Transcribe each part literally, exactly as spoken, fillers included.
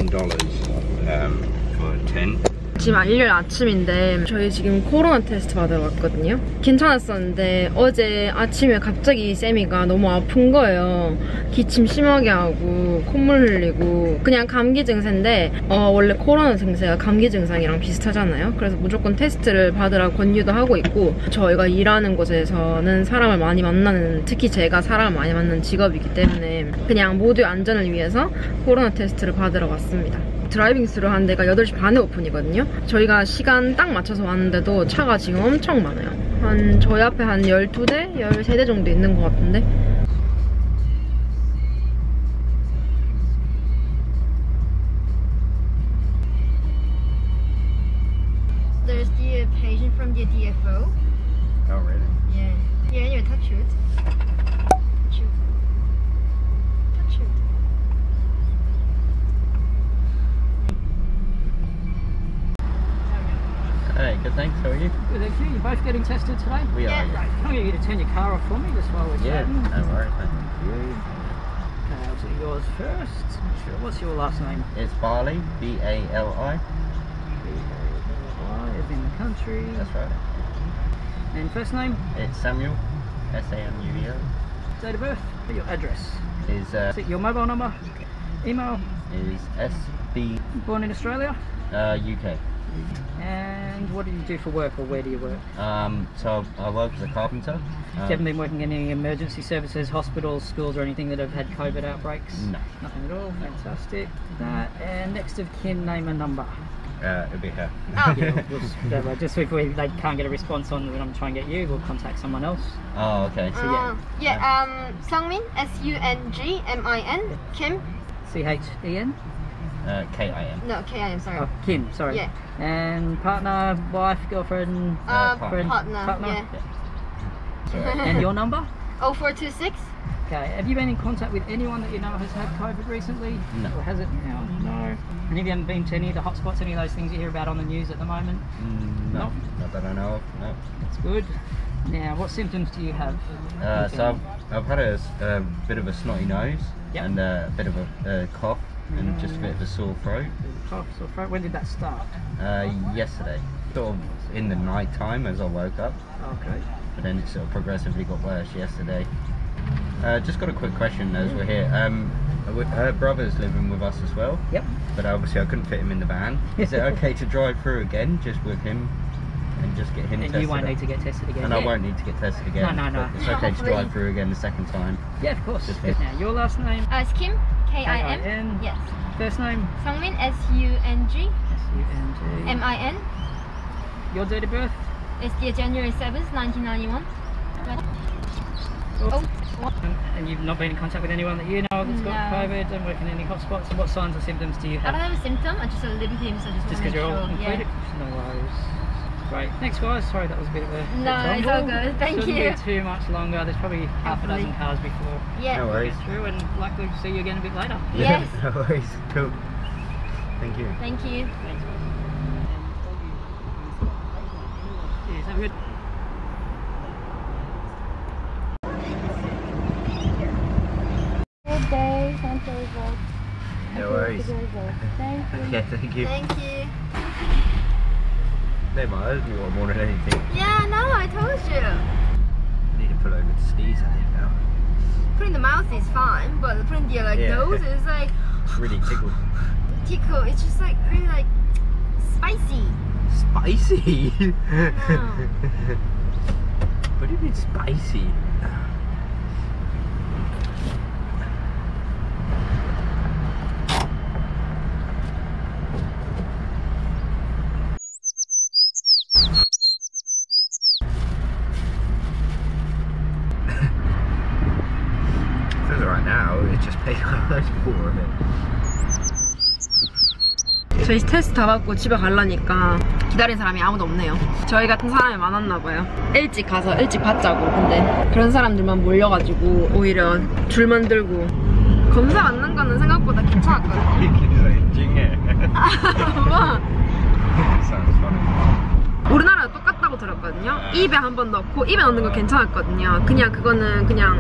ten dollars um, for ten. 지금 일요일 아침인데 저희 지금 코로나 테스트 받으러 왔거든요. 괜찮았었는데 어제 아침에 갑자기 쌤이가 너무 아픈 거예요. 기침 심하게 하고 콧물 흘리고 그냥 감기 증세인데 어, 원래 코로나 증세가 감기 증상이랑 비슷하잖아요. 그래서 무조건 테스트를 받으라고 권유도 하고 있고 저희가 일하는 곳에서는 사람을 많이 만나는, 특히 제가 사람을 많이 만나는 직업이기 때문에 그냥 모두의 안전을 위해서 코로나 테스트를 받으러 왔습니다. 드라이빙 스루 한 데가 여덟 시 반에 오픈이거든요. 저희가 시간 딱 맞춰서 왔는데도 차가 지금 엄청 많아요. 한 저희 앞에 한 열두 대? 열세 대 정도 있는 것 같은데. There's the patient from the D F O. Oh really? Yeah. Yeah, anyway, touch it. Touch it. Touch it. Hey, good, thanks. How are you? Good, thank you. You're both getting tested today? We Yeah. are. Great. Can I get you to turn your car off for me just while we're Yeah, chatting? no worries. Thank you. Okay, I'll do yours first. Sure. What's your last name? It's Barley, B A L I. B A L I is in the country. That's right. And first name? It's Samuel, S A M U E L. Date of birth? Your address? Is uh, Is it your mobile number? Email? is S B Born in Australia? uh, U K. And what do you do for work, or where do you work? Um, so I work as a carpenter. Um, You haven't been working in any emergency services, hospitals, schools, or anything that have had COVID outbreaks? No. Nothing at all. Fantastic. That and next of kin, name and number. Uh, it'll be her. Oh. Yeah, we'll just, uh, just if we, they can't get a response on when I'm trying to get you, we'll contact someone else. Oh, okay. So yeah, Uh, yeah, um, Sungmin, S U N G M I N, Kim, C H E N. Uh, K I M. no, K I M, sorry. Oh, Kim. Sorry. Yeah. And partner, wife, girlfriend, Uh, partner. partner, Partner? yeah. Sorry. and your number. oh four two six? Okay. Have you been in contact with anyone that you know has had COVID recently? No. Or has it now? No. And have you haven't been to any of the hotspots, any of those things you hear about on the news at the moment? Mm, no, No. not that I know of. No. That's good. Now, what symptoms do you have? Uh, so I've, I've had a, s- a bit of a snotty nose Yep. and uh, a bit of a uh, cough and just a bit of a sore throat. Cough, sore throat. When did that start? Uh, yesterday, sort of in the night time as I woke up, Okay. but then it sort of progressively got worse yesterday. Uh, just got a quick question as we're here. Um, w- her brother's living with us as well, Yep. but obviously I couldn't fit him in the van. Is it okay to drive through again just with him and just get him And tested? you won't up? need to get tested again. And I Yeah. won't need to get tested again. No, no, no. but It's okay to drive through again the second time. Yeah, of course. Just me. Now, your last name? Uh, it's Kim, K I M. K I N. Yes. First name? Sungmin, S U N G S U N G. M I N. Your date of birth? It's the January seventh, nineteen ninety-one. Oh, what? And, and you've not been in contact with anyone that you know of that's got No. COVID and working in any hotspots? And what signs or symptoms do you I don't have? have a symptom, I just have a little thing, so I just, Just want because to you're make all sure. included? Yeah. No worries. Great. Thanks, guys. Sorry that was a bit of a No, bit it's all jumble. good. Thank Shouldn't you. be too much longer. There's probably half a dozen Hopefully. cars before Yeah. No we worries. get through, and likely to see you again a bit later. Yes. No worries. Cool. Thank you. Thank you. Thanks. Cheers. Have a good. Good day, Santa results. No worries. Thank you. Okay, thank you. Thank you. They might hurt me more than anything. Yeah, no, I told you. I need to pull over to sneeze, I think now. Putting the mouth is fine, but putting the like Yeah. nose is like Really tickle. tickle. It's just like really like spicy. Spicy? No. What do you mean spicy? Feels alright now, it's just paid much more of it. 저희 테스트 다 받고 집에 가려니까 기다린 사람이 아무도 없네요. 저희 같은 사람이 많았나봐요. 일찍 가서 일찍 받자고. 근데 그런 사람들만 몰려가지고 오히려 줄만 들고. 검사 받는 거는 생각보다 괜찮았거든요. 뭐? Sounds funny. 우리나라랑 똑같다고 들었거든요. 입에 한 번 넣고 입에 넣는 건 괜찮았거든요. 그냥 그거는 그냥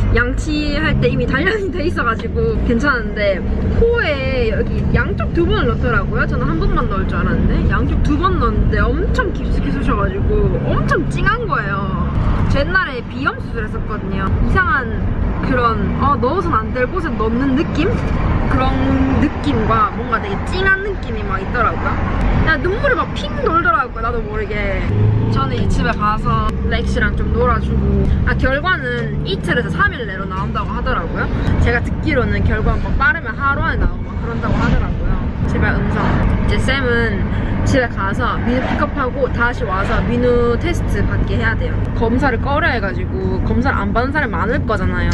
양치할 때 이미 단련이 돼 있어가지고 괜찮은데 코에 여기 양쪽 두 번을 넣더라고요. 저는 한 번만 넣을 줄 알았는데 양쪽 두 번 넣었는데 엄청 깊숙이 쑤셔가지고 엄청 찡한 거예요. 저 옛날에 비염 수술했었거든요. 이상한 그런 어, 넣어서는 안 될 곳에 넣는 느낌? 그런 느낌과 뭔가 되게 찡한 느낌이 막 있더라고요. 그냥 눈물이 막 핑 돌더라고요. 나도 모르게. 저는 이 집에 가서 렉시랑 좀 놀아주고, 아 결과는 이틀에서 삼 일 내로 나온다고 하더라고요. 제가 듣기로는 결과 뭐 빠르면 하루 안에 나오고 막 그런다고 하더라고요. 제발 음성. 이제 쌤은 집에 가서 민우 픽업하고 다시 와서 민우 테스트 받게 해야 돼요. 검사를 꺼려 해가지고 검사를 안 받는 사람이 많을 거잖아요.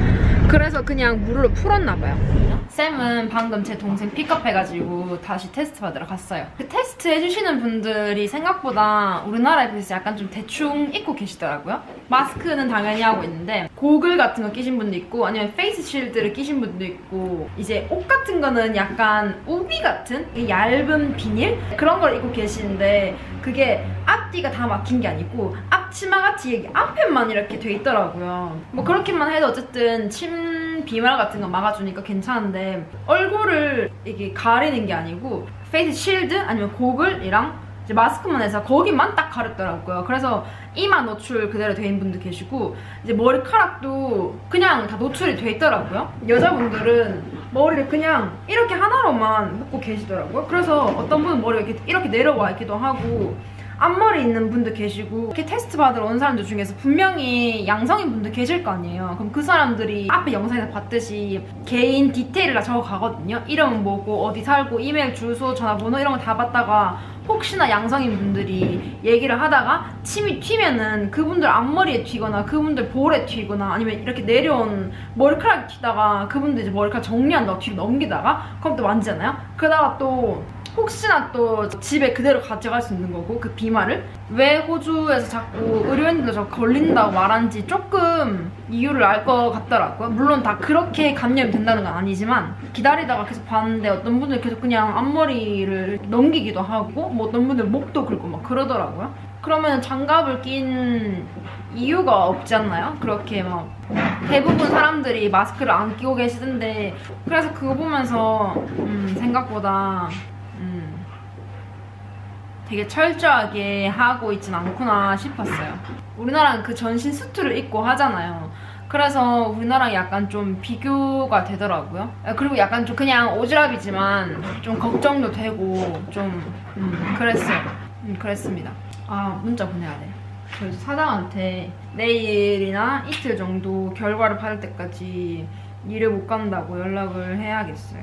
그래서 그냥 무료로 풀었나봐요. 쌤은 방금 제 동생 픽업해가지고 다시 테스트 받으러 갔어요. 그 테스트 해주시는 분들이 생각보다 우리나라에 비해서 약간 좀 대충 입고 계시더라고요. 마스크는 당연히 하고 있는데 고글 같은 거 끼신 분도 있고 아니면 페이스 쉴드를 끼신 분도 있고, 이제 옷 같은 거는 약간 우비 같은 얇은 비닐? 그런 걸 입고 계시는데 그게 앞뒤가 다 막힌 게 아니고 앞치마같이 여기 앞에만 이렇게 돼 있더라고요. 뭐 그렇게만 해도 어쨌든 침 비말 같은 거 막아주니까 괜찮은데 얼굴을 이게 가리는 게 아니고 페이스 쉴드 아니면 고글이랑 이제 마스크만 해서 거기만 딱 가렸더라고요. 그래서 이마 노출 그대로 돼 있는 분도 계시고 이제 머리카락도 그냥 다 노출이 돼 있더라고요. 여자분들은 머리를 그냥 이렇게 하나로만 묶고 계시더라고요. 그래서 어떤 분은 머리가 이렇게, 이렇게 내려와 있기도 하고 앞머리 있는 분도 계시고, 이렇게 테스트 받으러 온 사람들 중에서 분명히 양성인 분도 계실 거 아니에요. 그럼 그 사람들이 앞에 영상에서 봤듯이 개인 디테일을 다 적어 가거든요. 이름은 뭐고 어디 살고 이메일 주소 전화번호 이런 거 다 받다가 혹시나 양성인 분들이 얘기를 하다가 침이 튀면은 그분들 앞머리에 튀거나 그분들 볼에 튀거나 아니면 이렇게 내려온 머리카락이 튀다가 그분들 이제 머리카락 정리한다고 뒤로 넘기다가 그럼 또 만지잖아요. 그러다가 또 혹시나 또 집에 그대로 가져갈 수 있는 거고, 그 비말을 왜 호주에서 자꾸 의료인들도 자꾸 걸린다고 말하는지 조금 이유를 알 것 같더라고요. 물론 다 그렇게 감염이 된다는 건 아니지만 기다리다가 계속 봤는데 어떤 분들 계속 그냥 앞머리를 넘기기도 하고 뭐 어떤 분들 목도 긁고 막 그러더라고요. 그러면 장갑을 낀 이유가 없지 않나요? 그렇게 막 대부분 사람들이 마스크를 안 끼고 계시던데, 그래서 그거 보면서 음, 생각보다 음, 되게 철저하게 하고 있진 않구나 싶었어요. 우리나라는 그 전신 수트를 입고 하잖아요. 그래서 우리나라랑 약간 좀 비교가 되더라고요. 그리고 약간 좀 그냥 오지랖이지만 좀 걱정도 되고 좀 음, 그랬어요. 음, 그랬습니다. 아, 문자 보내야 돼. 저희 사장한테 내일이나 이틀 정도 결과를 받을 때까지 일을 못 간다고 연락을 해야겠어요.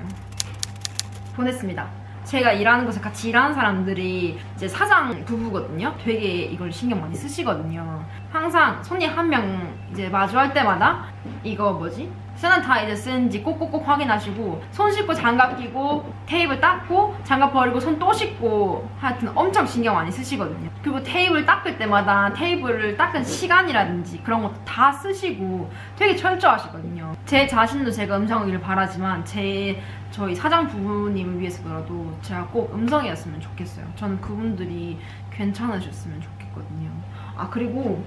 보냈습니다. 제가 일하는 곳에 같이 일하는 사람들이 이제 사장 부부거든요. 되게 이걸 신경 많이 쓰시거든요. 항상 손님 한 명 이제 마주할 때마다 이거 뭐지? 세난타이즈 쓰는지 꼭꼭꼭 확인하시고, 손 씻고 장갑 끼고 테이블 닦고 장갑 버리고 손 또 씻고, 하여튼 엄청 신경 많이 쓰시거든요. 그리고 테이블 닦을 때마다 테이블을 닦은 시간이라든지 그런 것도 다 쓰시고 되게 철저하시거든요. 제 자신도 제가 음성이길 바라지만 제 저희 사장 부부님을 위해서라도 제가 꼭 음성이었으면 좋겠어요. 저는 그분들이 괜찮으셨으면 좋겠거든요. 아, 그리고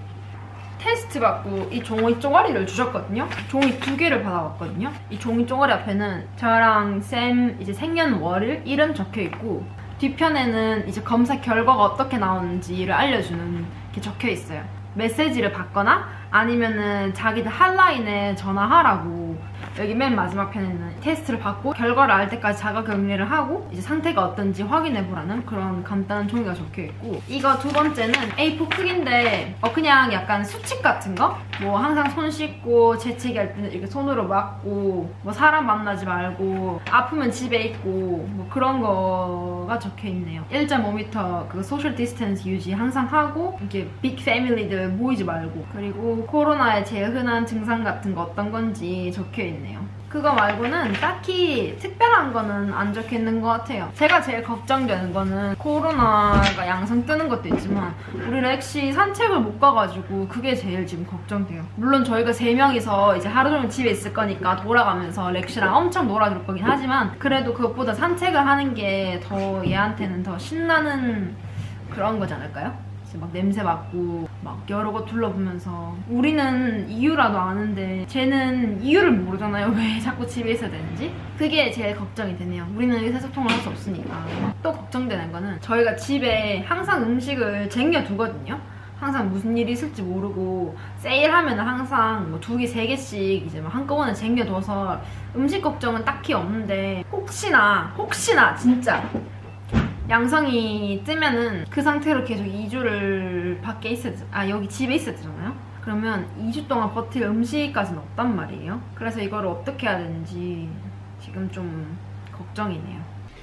테스트 받고 이 종이 쪼가리를 주셨거든요. 종이 두 개를 받아왔거든요. 이 종이 쪼가리 앞에는 저랑 쌤 이제 생년월일 이름 적혀있고, 뒤편에는 이제 검사 결과가 어떻게 나오는지를 알려주는 게 적혀있어요. 메시지를 받거나 아니면은 자기들 핫라인에 전화하라고. 여기 맨 마지막 편에는 테스트를 받고 결과를 알 때까지 자가격리를 하고 이제 상태가 어떤지 확인해보라는 그런 간단한 종이가 적혀있고, 이거 두 번째는 에이 사 크기인데 어 그냥 약간 수칙 같은 거? 뭐 항상 손 씻고 재채기할 때는 이렇게 손으로 막고, 뭐 사람 만나지 말고, 아프면 집에 있고, 뭐 그런 거가 적혀있네요. 일 점 오 미터 그 소셜 디스턴스 유지 항상 하고, 이렇게 빅 패밀리들 모이지 말고, 그리고 코로나의 제일 흔한 증상 같은 거 어떤 건지 적혀있네요. 그거 말고는 딱히 특별한 거는 안 적혀있는 것 같아요. 제가 제일 걱정되는 거는 코로나가 양성 뜨는 것도 있지만 우리 렉시 산책을 못 가가지고 그게 제일 지금 걱정돼요. 물론 저희가 세 명이서 이제 하루 종일 집에 있을 거니까 돌아가면서 렉시랑 엄청 놀아줄 거긴 하지만 그래도 그것보다 산책을 하는 게 더 얘한테는 더 신나는 그런 거지 않을까요? 있어요. 막 냄새 맡고 막 여러 곳 둘러보면서 우리는 이유라도 아는데 쟤는 이유를 모르잖아요. 왜 자꾸 집에 있어야 되는지. 그게 제일 걱정이 되네요. 우리는 의사소통을 할 수 없으니까. 또 걱정되는 거는 저희가 집에 항상 음식을 쟁여두거든요. 항상 무슨 일이 있을지 모르고 세일하면 항상 뭐 두 개, 세 개씩 이제 막 한꺼번에 쟁여둬서 음식 걱정은 딱히 없는데 혹시나 혹시나 진짜 양성이 뜨면은 그 상태로 계속 이 주를 밖에 있어야 되, 아 여기 집에 있어야 되잖아요? 그러면 이 주 동안 버틸 음식까지는 없단 말이에요. 그래서 이걸 어떻게 해야 되는지 지금 좀 걱정이네요.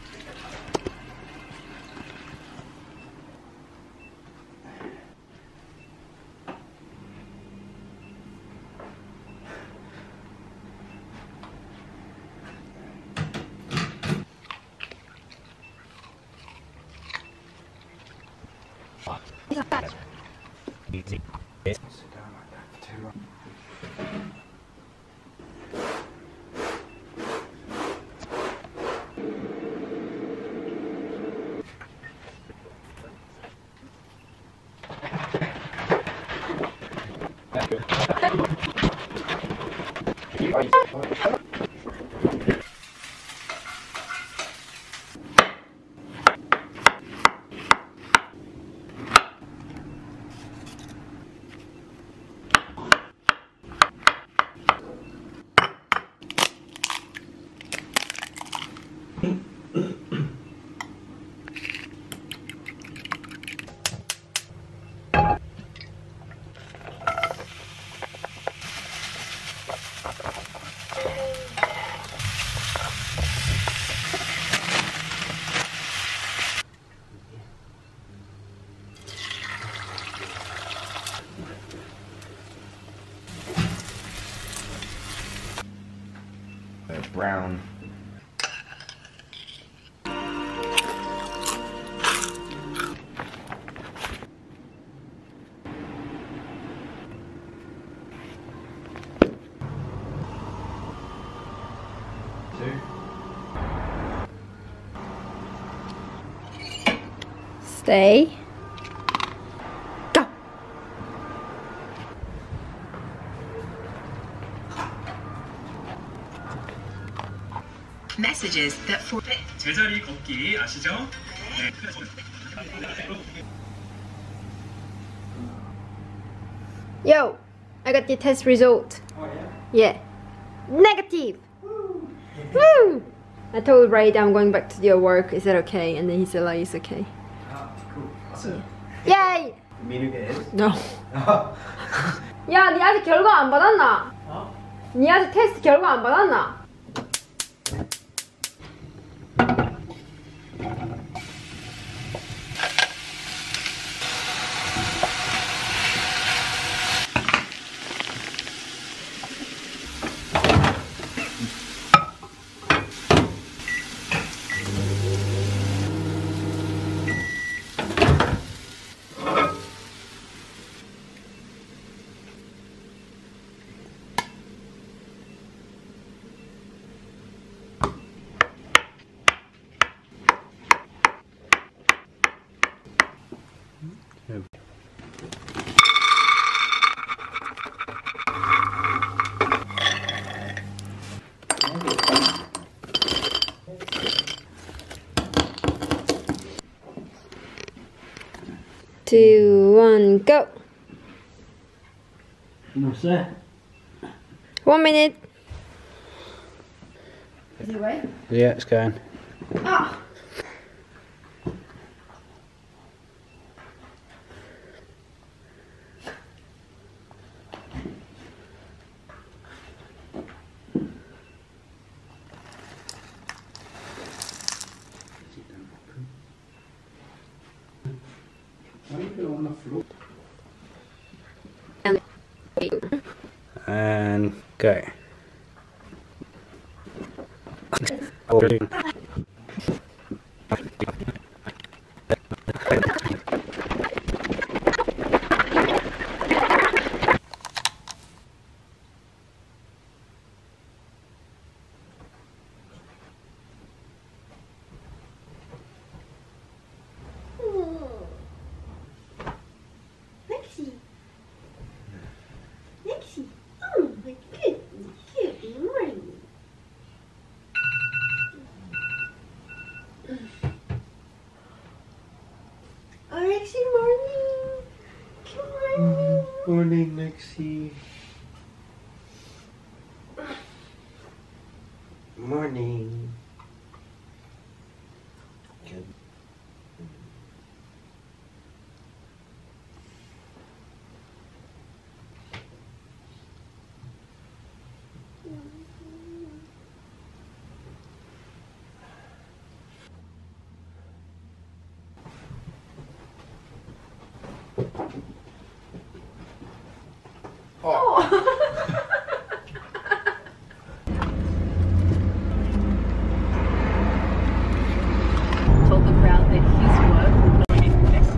Brown. Two. Stay. Go. Messages that forbid. 제자리 걷기 아시죠? 네. Yo, I got the test result. Oh yeah? Yeah. Negative. Woo. Woo. I told Ray that I'm going back to your work. Is that okay? And then he said like it's okay. Ah, cool. Awesome. Yay! 미루게 해? No. 야, 니 아직 결과 안 받았나? 어? 니 아직 테스트 결과 안 받았나? Two, one, go. No set. One minute. Is it away? Yeah, it's going. Ah! On the floor. And And go. Alexi, morning. Good morning. Morning, Lexi. Morning. Good. Told the crowd that his work would not be next.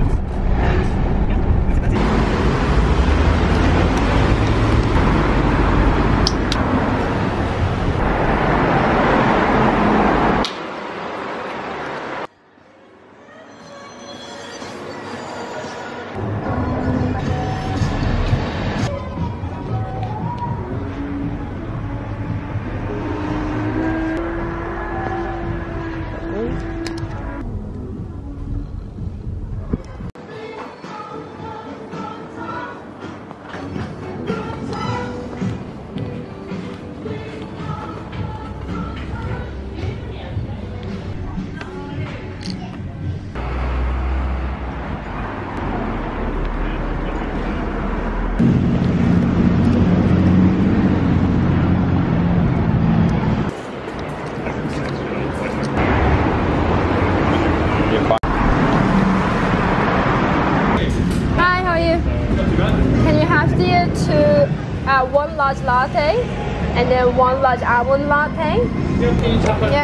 Hi, how are you? Can you have the two, uh, one large latte and then one large almond latte? Yep.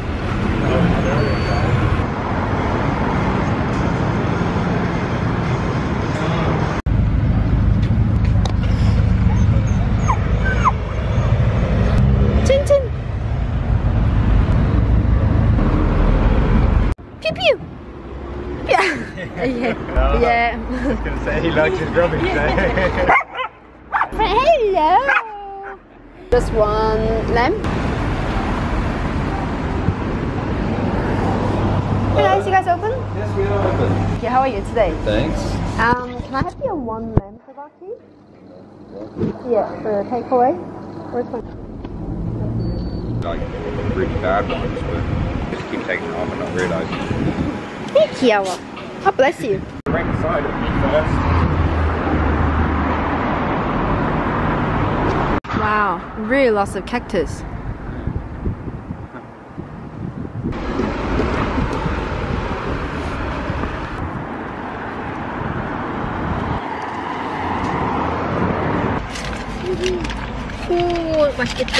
Chin chin. Pew pew. Yeah. Yeah. Yeah. I was going to say he likes his rubbish there. Hello. Just one lamb. Hello, is you guys open? Yes, we are open. Okay, how are you today? Thanks. Um, can I have your one lamb kebab? Yeah, for takeaway. Where's my? Like really bad ones, but just keep taking it off and not realising. Thank you. God bless you. Right side of me first. Wow, really lots of cactus. 오, 맛있겠다.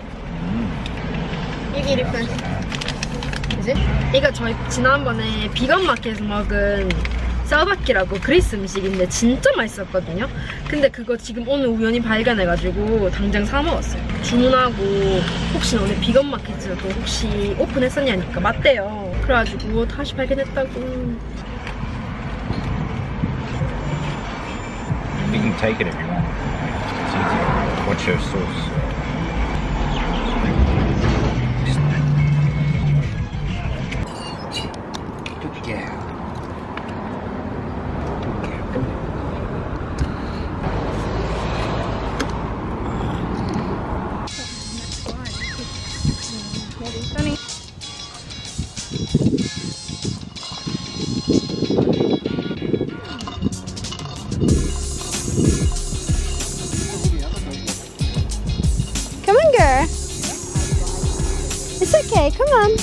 이게 이렇게. 그지? 이거 저희 지난번에 비건 마켓에서 먹은 사바키라고 그리스 음식인데 진짜 맛있었거든요. 근데 그거 지금 오늘 우연히 발견해가지고 당장 사 먹었어요. 주문하고 혹시 너네 비건 마켓에도 혹시 오픈했었냐니까 맞대요. 그래가지고 다시 발견했다고. You can take it if you want. It's easy. What's your sauce? Yeah. Come on, girl. It's okay. Come on.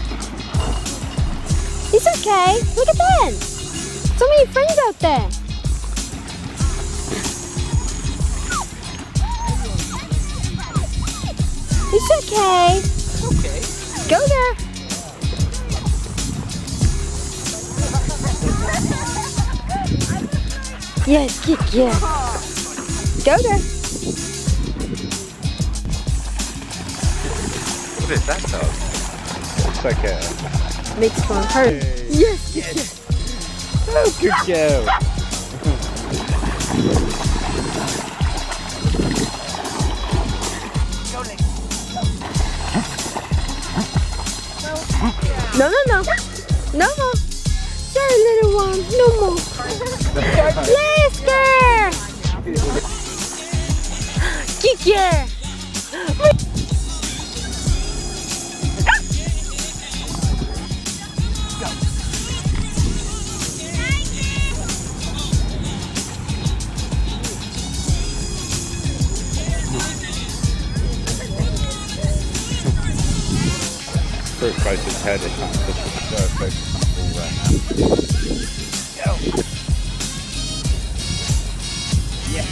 It's okay. Look at that. So many friends out there. It's okay. Okay. Go there. Yes, kick, yeah. Go there. What is that dog? Looks like a... Makes fun. Hurry. Yes, yes, yes. Oh, good girl. No, no, no. No more. Sorry, little one. No more. Let's go. Kiki. Very close to his head, it can't push it. So close to the ball right now. Yeah.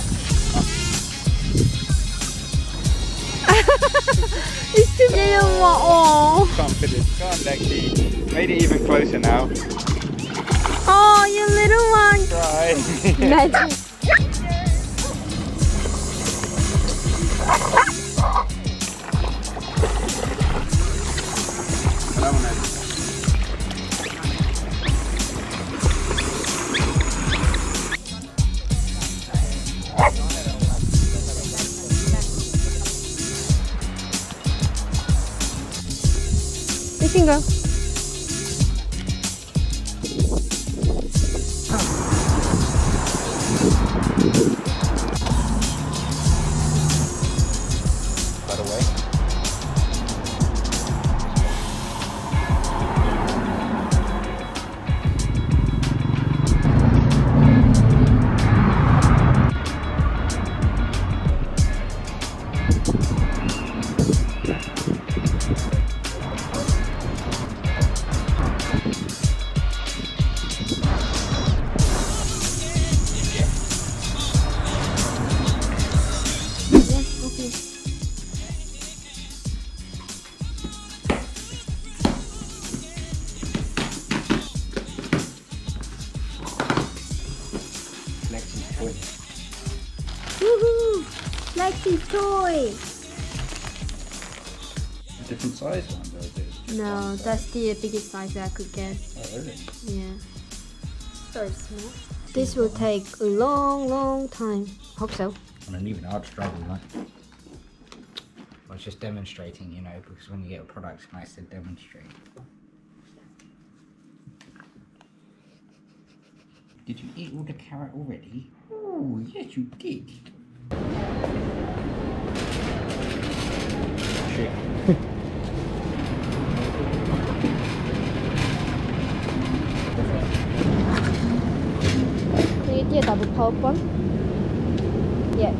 It's too little one. Oh. Can't fit it. Go on, Lexi. Made it even closer now. Oh, you little one. Try. Magic. You can go. By the way. Woohoo! Lexi's toy! A different size one, though, is it? No, that's the biggest size I could get. Oh, really? Yeah. Very small. This will take a long, long time. Hope so. I mean, even I'd struggle, like. I was just demonstrating, you know, because when you get a product, it's nice to demonstrate. Did you eat all the carrot already? Oh, yes, you did. Shit. Can you do a double pulp one? Yeah.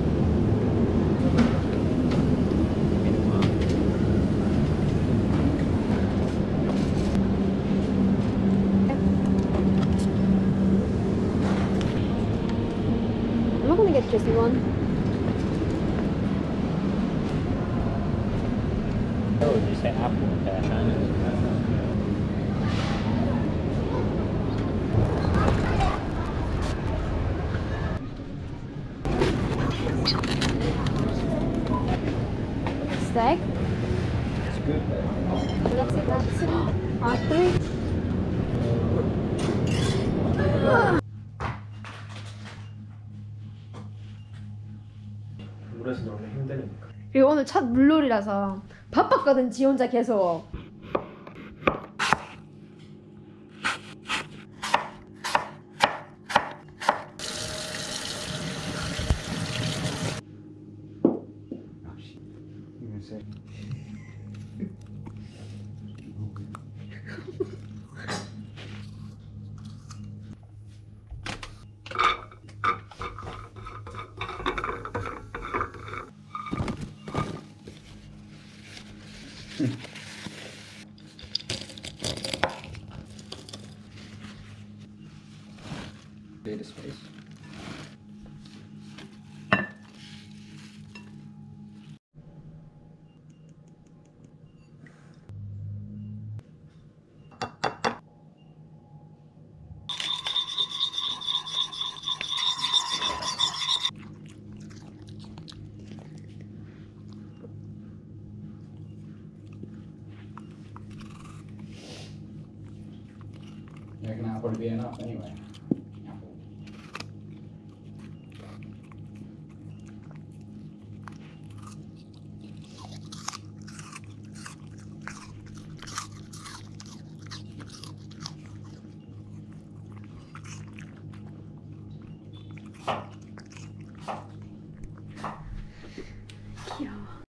I'm not gonna get just one. Oh, did you say apple or pear? Steak. It's good though. Let's see, let's see. On three. 물에서 너무 힘드니까. 그리고 오늘 첫 물놀이라서 바빴거든, 지 혼자 계속. Data space. You reckon that'll probably be enough anyway? Um,